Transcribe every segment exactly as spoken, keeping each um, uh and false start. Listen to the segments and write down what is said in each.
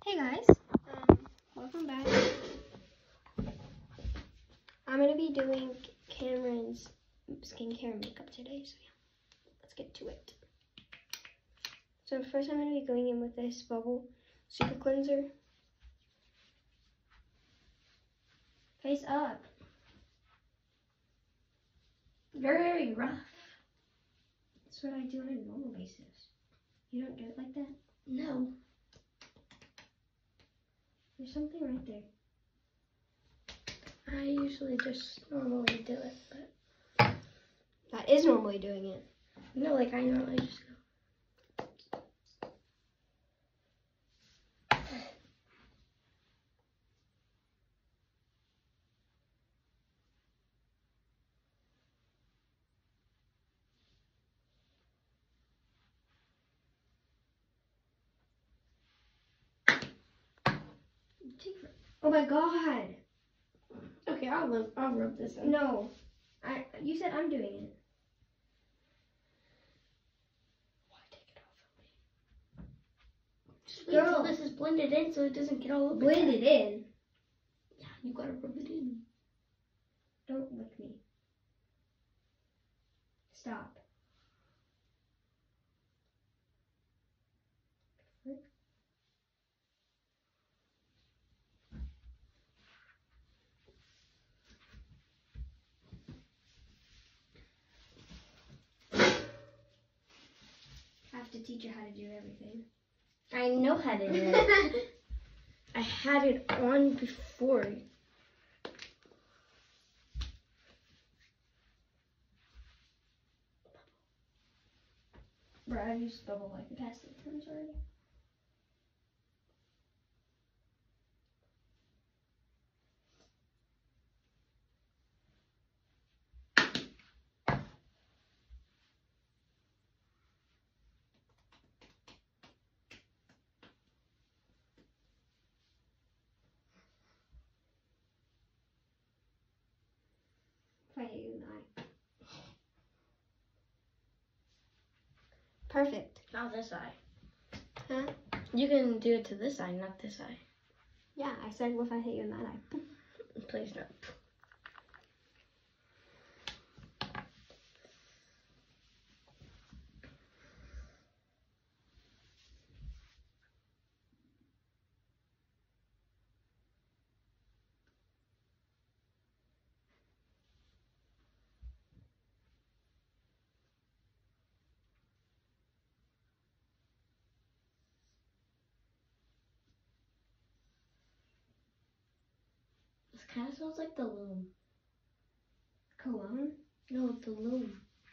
Hey guys, um, welcome back. I'm going to be doing Cameron's skincare and makeup today, so yeah, let's get to it. So first I'm going to be going in with this Bubble Super Cleanser. Face up. Very rough. That's what I do on a normal basis. You don't do it like that? No. There's something right there. I usually just normally do it, but... That is normally doing it. No, like I normally just go... Oh my god! Okay, I'll rub, I'll rub this in. No. I. You said I'm doing it. Why take it off of me? Just wait Girl. until this is blended in so it doesn't get all over. Blend it in. Yeah, you gotta rub it in. Don't lick me. Stop. I have to teach you how to do everything. I know how to do it. I had it on before. Bro, I've used Bubble like the past six times already. If I hit you in the eye. Perfect. Not this eye. Huh? You can do it to this eye, not this eye. Yeah, I said what if I hit you in that eye? Please no. This kind of smells like the loom. Cologne? No, the loom.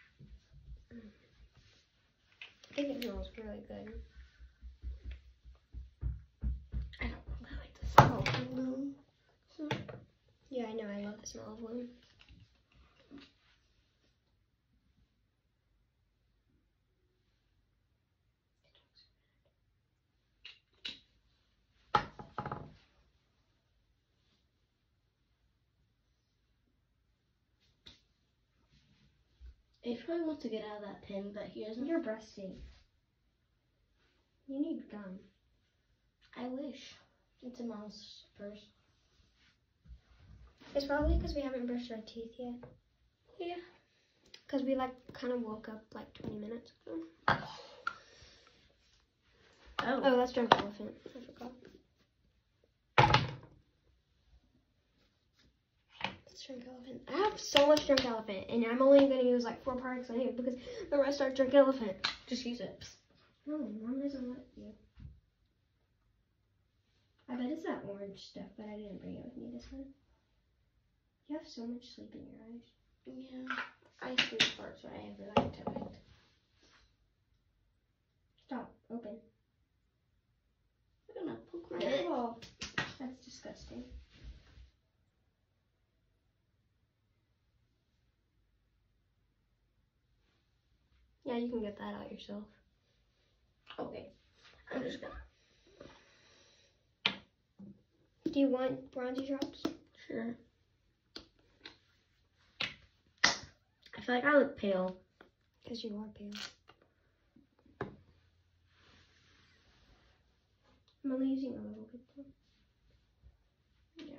I think it smells really good. I don't really like the smell of the loom. So. Yeah, I know. I love the smell of loom. He probably wants to get out of that pin, but he doesn't. Your breath's safe. You need gum. I wish. It's in mom's purse. It's probably because we haven't brushed our teeth yet. Yeah. Because we like kind of woke up like twenty minutes ago. Oh. Oh, that's Drunk Elephant. I forgot. That's Drunk Elephant. I have so much Drunk Elephant, and I'm only going to use like four products on it because the rest are Drunk Elephant. Just use it. No, Mom doesn't let you. I bet it's that orange stuff, but I didn't bring it with me this time. You have so much sleep in your eyes. Yeah. I sleep parts when I have like to it. Stop. Open. I'm gonna poke my eyeball. That's disgusting. Yeah, you can get that out yourself. Okay. I'm just gonna. Do you want bronzy drops? Sure. I feel like I look pale. Because you are pale. I'm only using a little bit though. Yeah.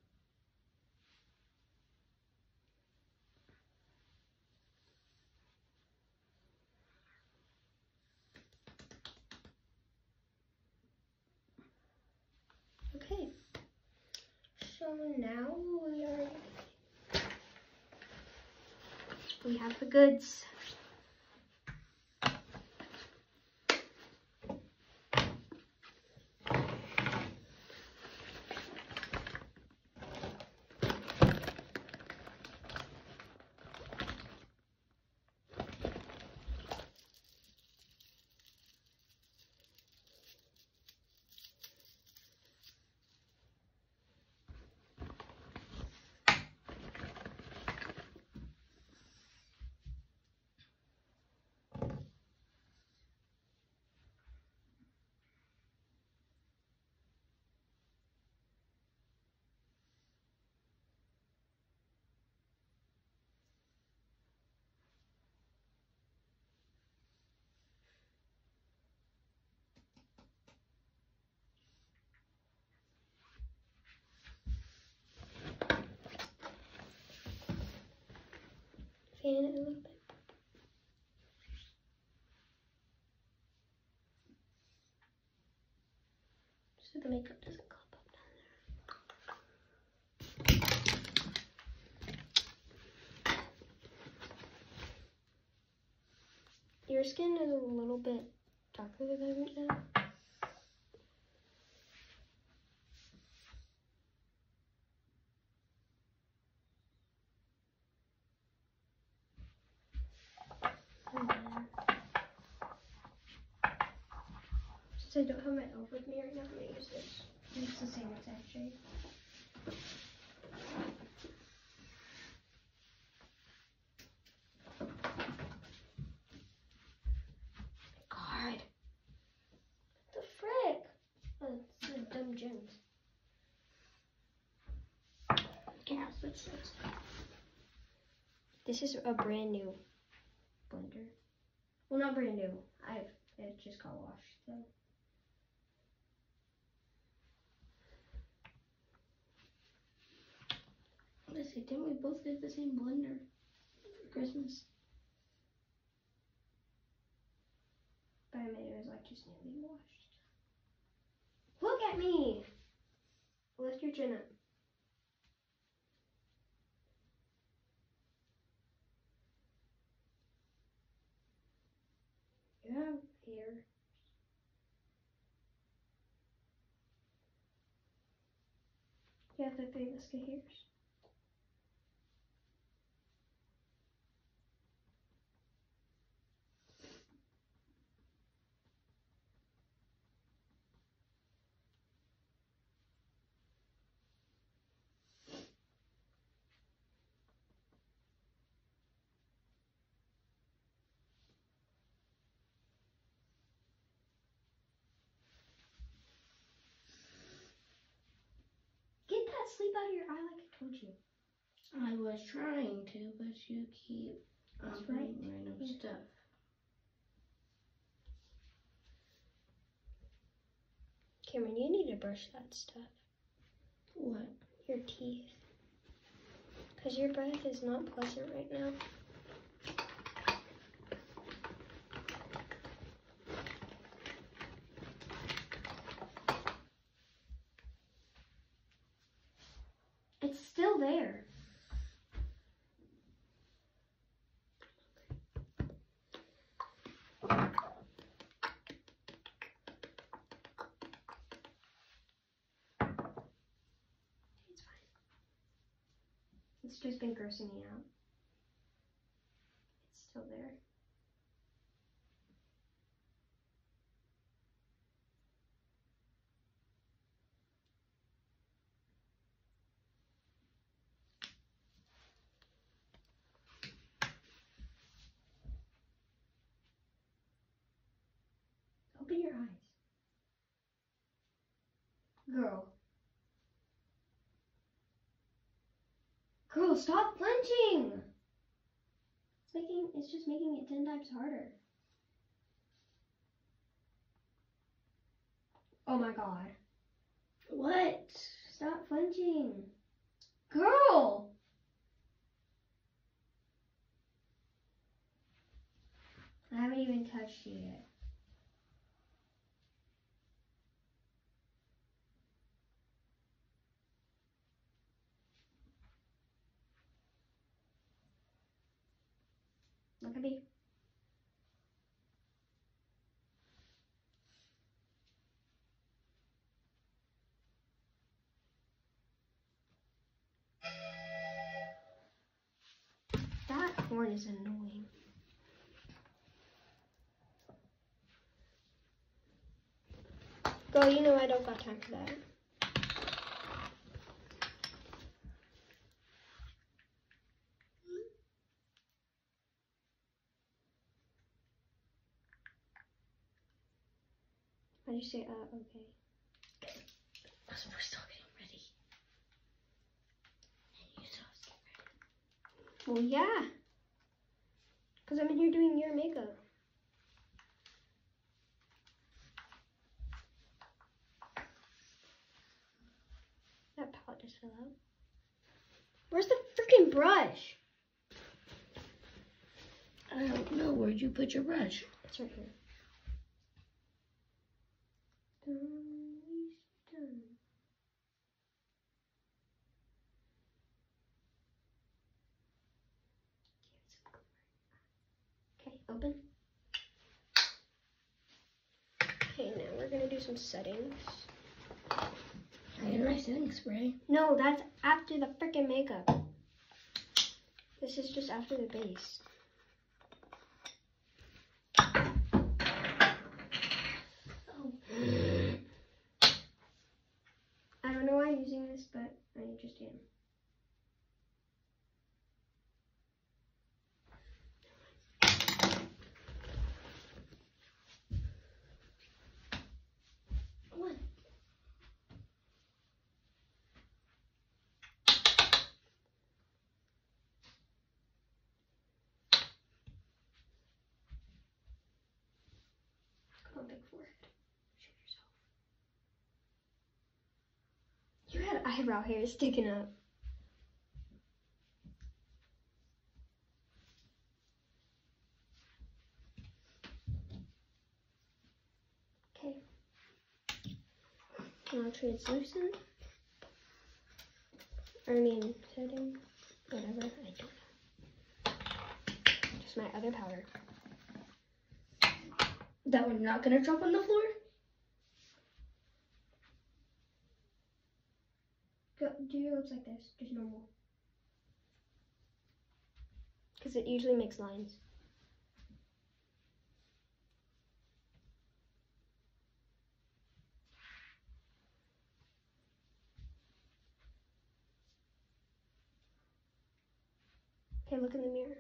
Okay. So now we are. We have the goods. Fan it a little bit. So the makeup doesn't clump up down there. Your skin is a little bit darker than mine right now. And then, since I don't have my elf with me right now, I'm gonna use this. It's the same exact shade. God. What the frick? Oh, it's the dumb gems. Okay, I'll switch this. This is a brand new blender. Well, not brand new. I've it just got washed, so. Let's see, didn't we both get the same blender for Christmas? But I made it was like just newly washed. Look at me! Lift your chin up. You have hair. Yeah, the thing that's the hairs. Get that sleep out of your eye like I told you. I was trying to, but you keep um, That's putting right. random Yeah. stuff. Cameron, you need to brush that stuff. What? Your teeth. Because your breath is not pleasant right now. It's still there. It's fine. It's just been grossing me out. It's still there. Open your eyes. Girl. Girl, stop flinching! It's making, it's just making it ten times harder. Oh my god. What? Stop flinching. Girl! I haven't even touched you yet. Look at me. That horn is annoying. Girl, you know I don't got time for that. Why'd you say, uh, okay? Because we're still getting ready. And you still have to get ready. Well, yeah. Because I'm in here doing your makeup. That palette just fell out. Where's the freaking brush? I don't know. Where'd you put your brush? It's right here. Dun, dun. Okay, open. Okay, now we're gonna do some settings. I did my setting spray. No, that's after the freaking makeup. This is just after the base. Oh. I don't know why I'm using this, but I just am. What? Come on, big forehead. Show yourself. You had eyebrow hair sticking up. Okay. Now translucent. I mean, setting. Whatever. I don't know. Just my other powder. That one's not gonna drop on the floor? Go, do your lips like this, just normal. Because it usually makes lines. Okay, look in the mirror.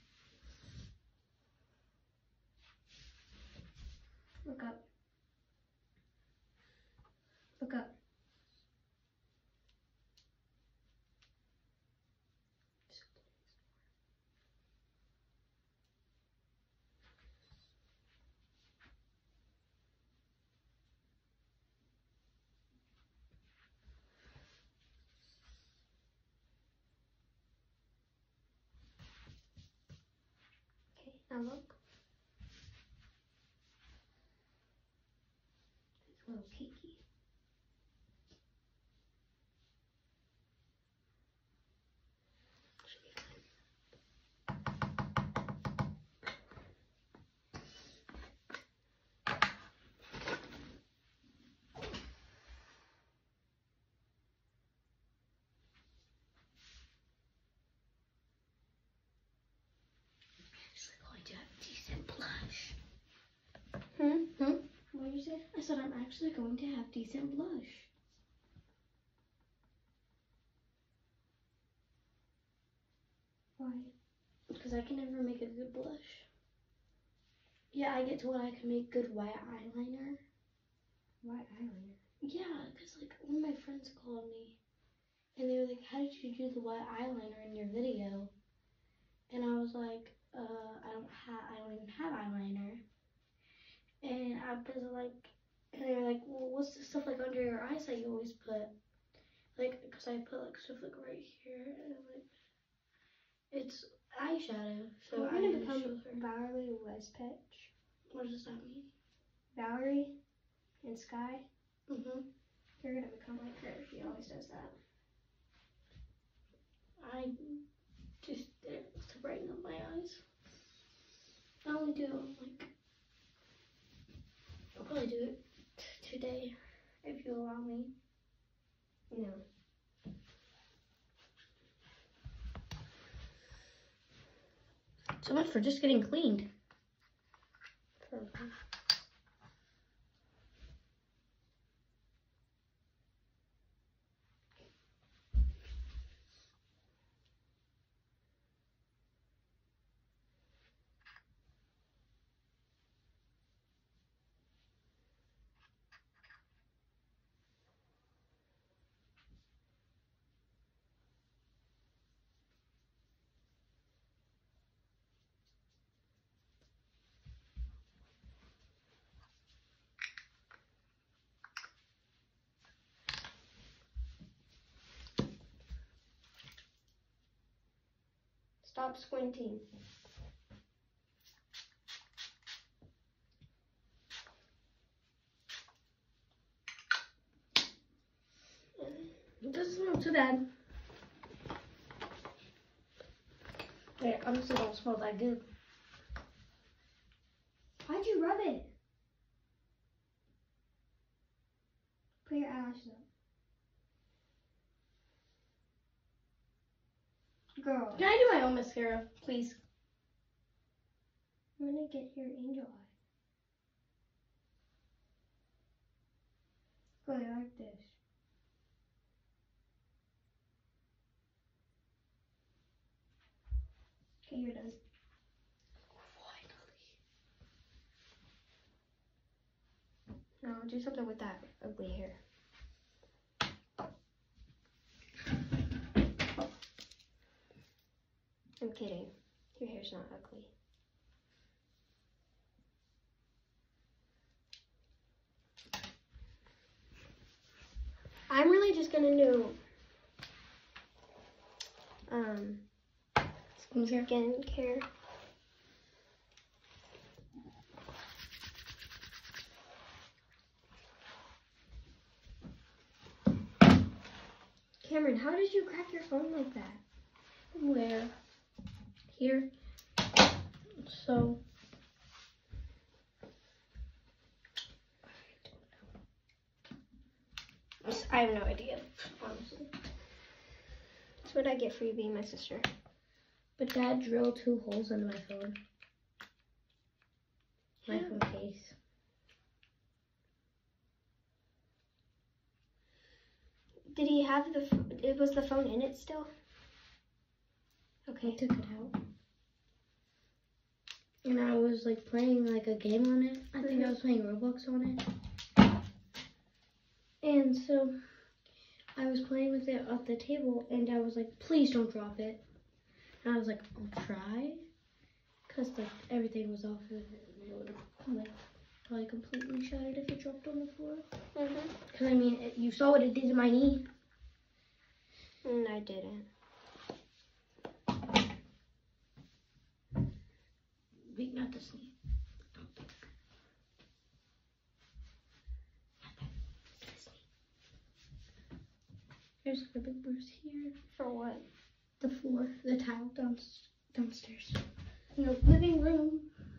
Look up. Look up. Okay, now look. It's a little cakey. Should be fine. Actually going to have decent blush. Hmm? Hmm? What did you say? I said I'm actually going to have decent blush. Why? Because I can never make a good blush. Yeah, I get to when I can make good white eyeliner. White eyeliner. Yeah, because like one of my friends called me and they were like, how did you do the white eyeliner in your video? And I was like, uh, I don't have, I don't even have eyeliner. And I was like, And they're like, well, what's the stuff like under your eyes that you always put? Like, because I put like stuff like right here, and I'm like, it's eyeshadow. So We're I gonna use become shoulder. Valerie Westpitch. What does that mean? Valerie and Sky. Mhm. You're gonna become like her. She always does that. I just did it to brighten up my eyes. I only do like. I'll probably do it t- today, if you allow me. No. So much for just getting cleaned. For Stop squinting. It doesn't smell too bad. It honestly don't smell that good. Why'd you rub it? Put your eyelashes up. Girl. Can I do my own mascara, please? I'm gonna get your angel eye. Go like this. Okay, you're done. Finally. No, do something with that ugly hair. I'm kidding. Your hair's not ugly. I'm really just gonna do um Skincare. skincare. Cameron, how did you crack your phone like that? Where? Here. So. I have no idea, honestly. That's what I get for you being my sister. But Dad drilled two holes into my phone. My phone case. Did he have the, f- it was the phone in it still? I Okay. took it out. And I was like playing like a game on it. I think I was playing Roblox on it. And so I was playing with it at the table and Dad was like, please don't drop it. And I was like, I'll try. Because like everything was off of it and it would have like probably completely shattered if it dropped on the floor. Mm-hmm. Because I mean, it, you saw what it did to my knee. And I didn't. Wait, not this knee. Not that. Not that. This knee. There's like a big bruise here. For what? The floor, the tile down, downstairs. In the living room.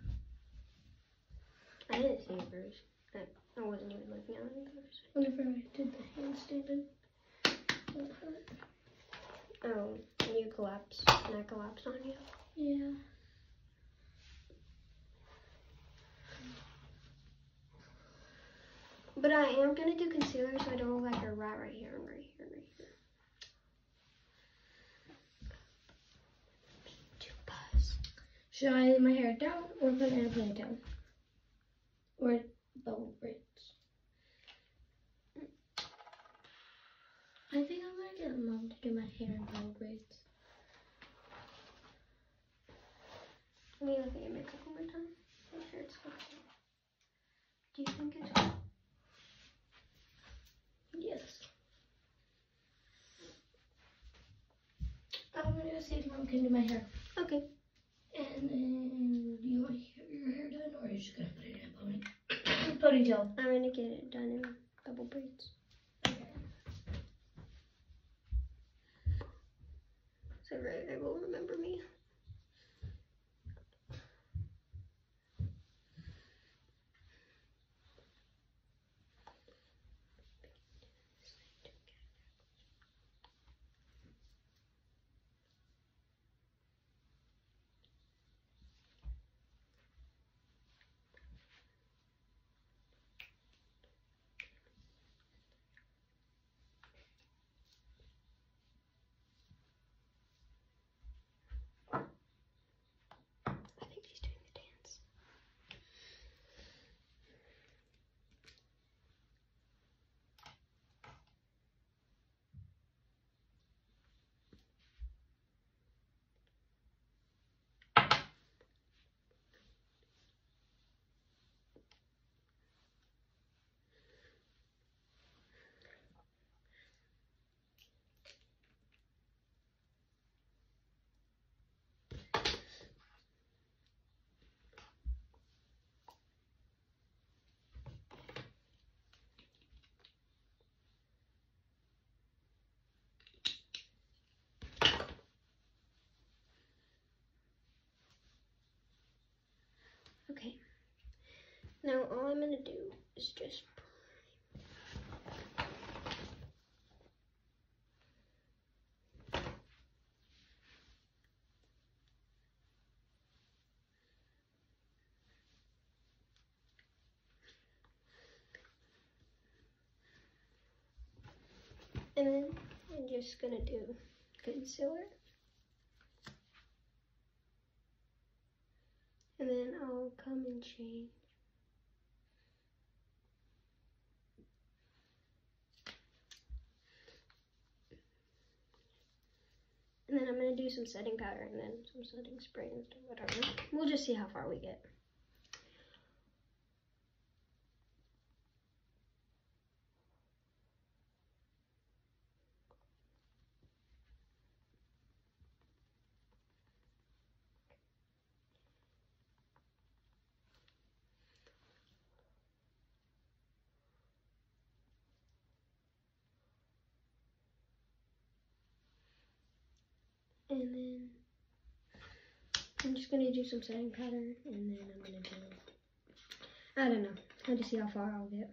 I didn't see a bruise. I, I wasn't even looking at it. Whenever I did the handstand, it hurt. Oh, and you collapsed. And I collapsed on you. Yeah. But I am gonna do concealer so I don't look like a rat right here and right here and right here. Too buzz. Should I lay my hair down or put it in a ponytail? Or bubble braids? I think I'm gonna get Mom to do my hair in bubble braids. Let me look at your makeup one more time. Make sure it's okay. Do you think it's okay? see if Mom can do my hair. Okay. And then, do you want to get your hair done, or are you just gonna put it in a pony ponytail? I'm gonna get it done in double braids. Okay. So Ray, Ray will remember me. I think he's doing the dance. Okay. Now all I'm gonna do is just and then I'm just gonna do concealer. And then I'll come and change. And then I'm gonna do some setting powder and then some setting spray and stuff, whatever. We'll just see how far we get. And then I'm just gonna do some setting powder and then I'm gonna do, I don't know, I have to see how far I'll get.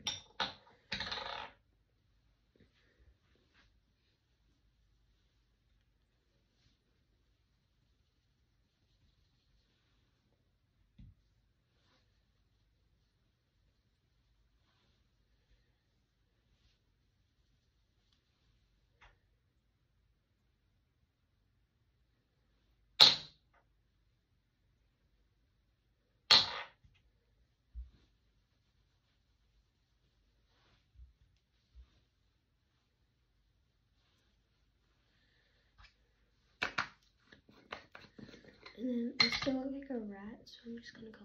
And then I still look like a rat, so I'm just gonna go.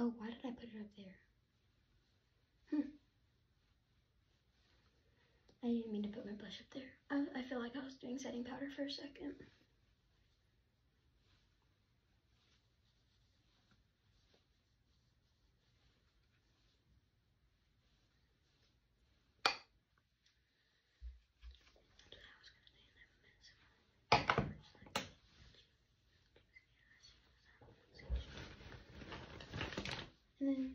Oh, why did I put it up there? Hmm. I didn't mean to put my blush up there. I, I feel like I was doing setting powder for a second. And then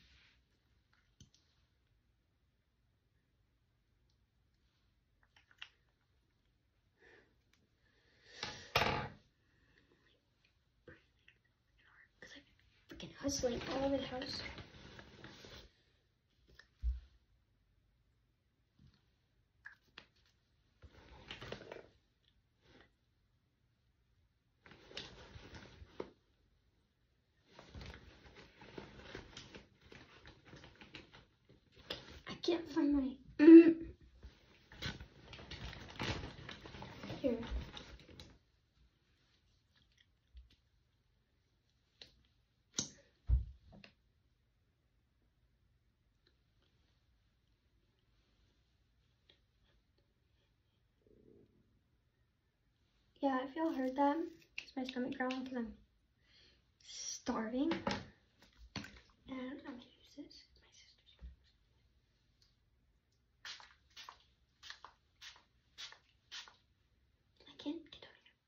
because I'm freaking hustling all over the house. I can't find my here. Yeah, if y'all heard that, it's my stomach growling because I'm starving. And I'm gonna use this. It's my sister's. I can't get over here.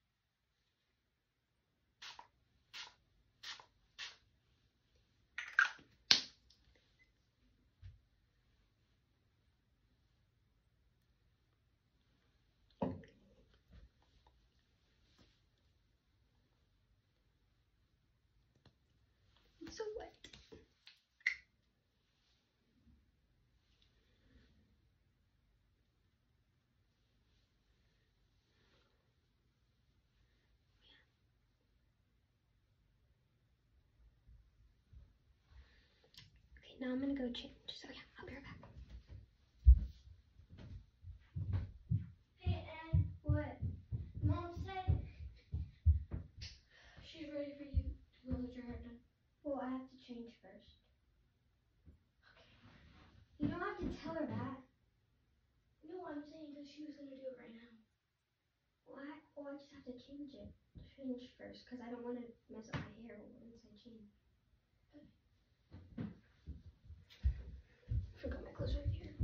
It's so wet. Okay, now I'm gonna go change. So yeah, I'll be right back. Hey, Ed, what? Mom said she's ready for you to go get your hair done. Well, I have to change first. Okay. You don't have to tell her that. No, I'm saying because she was going to do it right now. Well, I, well, I just have to change it. Change first, because I don't want to mess up my hair once I change. Forgot my clothes right here.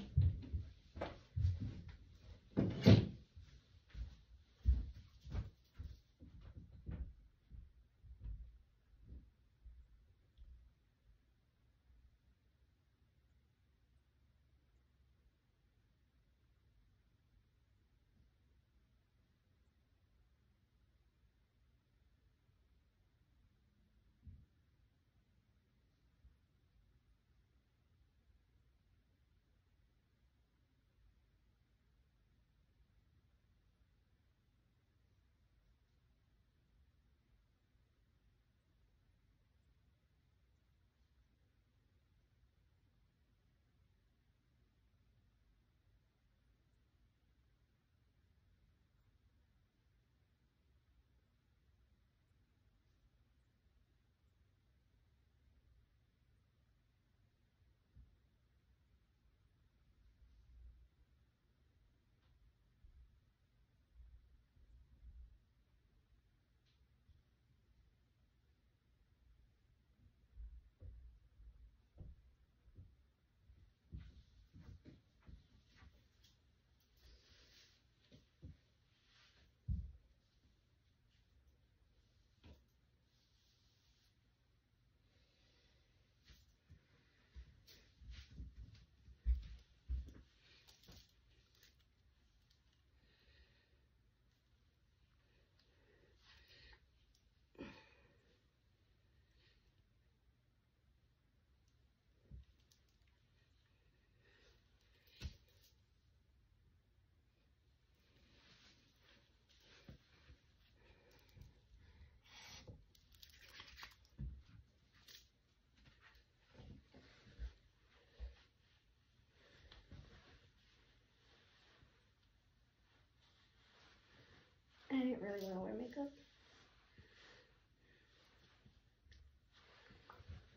I didn't really want to wear makeup.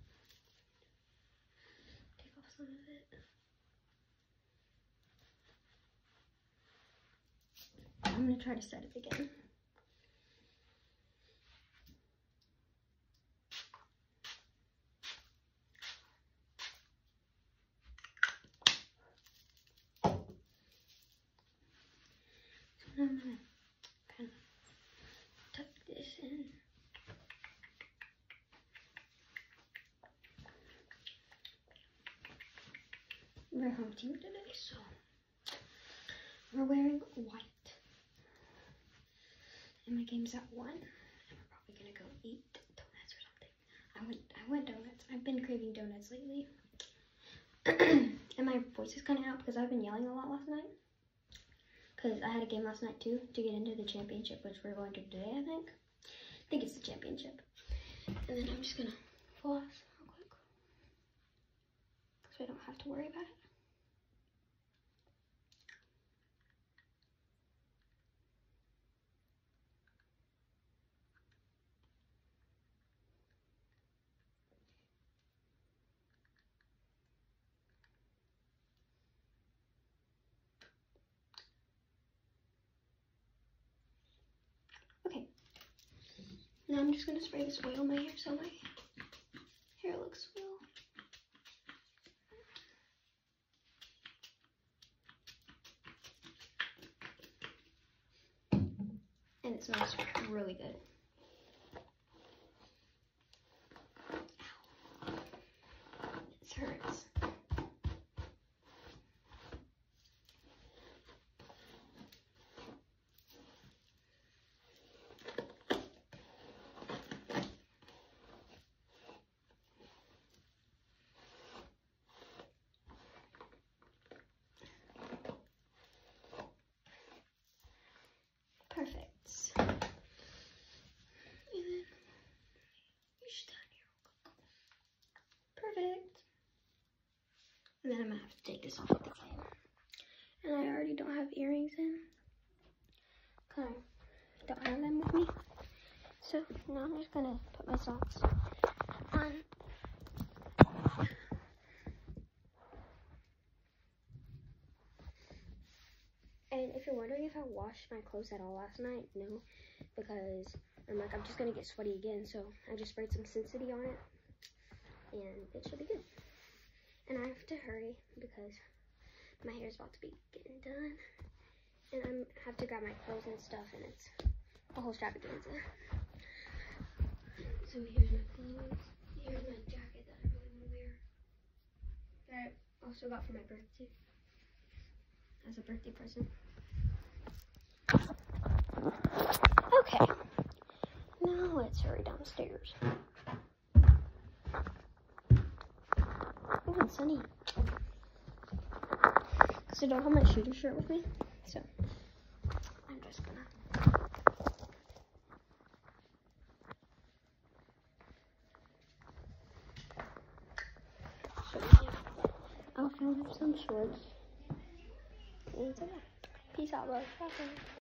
some of it. I'm gonna try to set it again. So now I'm gonna kind of tuck this in. We're home team today, so we're wearing white. And my game's at one, and we're probably gonna go eat donuts or something. I went, I went donuts. I've been craving donuts lately. And my voice is kind of out because I've been yelling a lot last night. Because I had a game last night too to get into the championship, which we're going to today, I think. I think it's the championship. And then I'm just gonna floss real quick, so I don't have to worry about it. Okay, now I'm just gonna spray this oil on my hair so my hair looks well. And it smells really good. Ow. It hurts. Perfect. And then you should down here. Perfect. And then I'm gonna have to take this off with the game. And I already don't have earrings in. Cause I don't have them with me. So now I'm just gonna put my socks on. And if you're wondering if I washed my clothes at all last night, no, because I'm like, I'm just gonna get sweaty again, so I just sprayed some Sensitivity on it, and it should be good. And I have to hurry because my hair is about to be getting done, and I have to grab my clothes and stuff, and it's a whole extravaganza. So here's my clothes. Here's my jacket that I really want to wear, that I also got for my birthday. As a birthday present. Okay, now let's hurry downstairs. Oh, it's sunny. Because I don't have my shooter shirt with me, so I'm just gonna. So yeah, I'll film some shorts. Peace out, love.